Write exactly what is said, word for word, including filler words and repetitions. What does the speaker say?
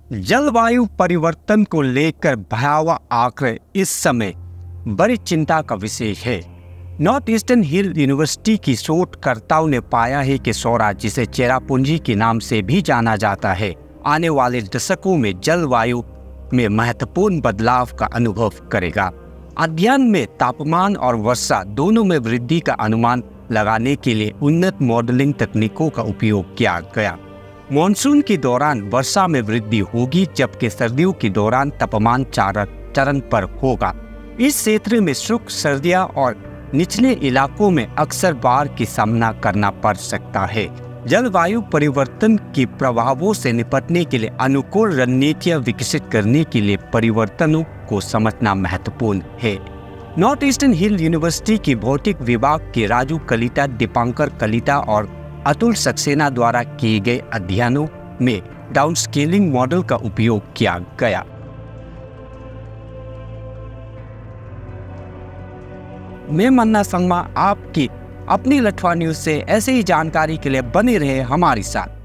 जलवायु परिवर्तन को लेकर भयावह आंकड़े इस समय बड़ी चिंता का विषय है। नॉर्थ ईस्टर्न हिल यूनिवर्सिटी की शोधकर्ताओं ने पाया है कि सौरा, जिसे चेरापूंजी के नाम से भी जाना जाता है, आने वाले दशकों में जलवायु में महत्वपूर्ण बदलाव का अनुभव करेगा। अध्ययन में तापमान और वर्षा दोनों में वृद्धि का अनुमान लगाने के लिए उन्नत मॉडलिंग तकनीकों का उपयोग किया गया। मॉनसून के दौरान वर्षा में वृद्धि होगी, जबकि सर्दियों के दौरान तापमान चरण पर होगा। इस क्षेत्र में शुष्क सर्दियां और निचले इलाकों में अक्सर बाढ़ की सामना करना पड़ सकता है। जलवायु परिवर्तन के प्रभावों से निपटने के लिए अनुकूल रणनीतियां विकसित करने के लिए परिवर्तनों को समझना महत्वपूर्ण है। नॉर्थ ईस्टर्न हिल यूनिवर्सिटी के भौतिक विभाग के राजू कलिता, दीपांकर कलिता और अतुल सक्सेना द्वारा किए गए अध्ययनों में डाउनस्केलिंग मॉडल का उपयोग किया गया। मैं मन्ना संगमा आपकी अपनी लठवा न्यूज से ऐसे ही जानकारी के लिए बने रहे हमारे साथ।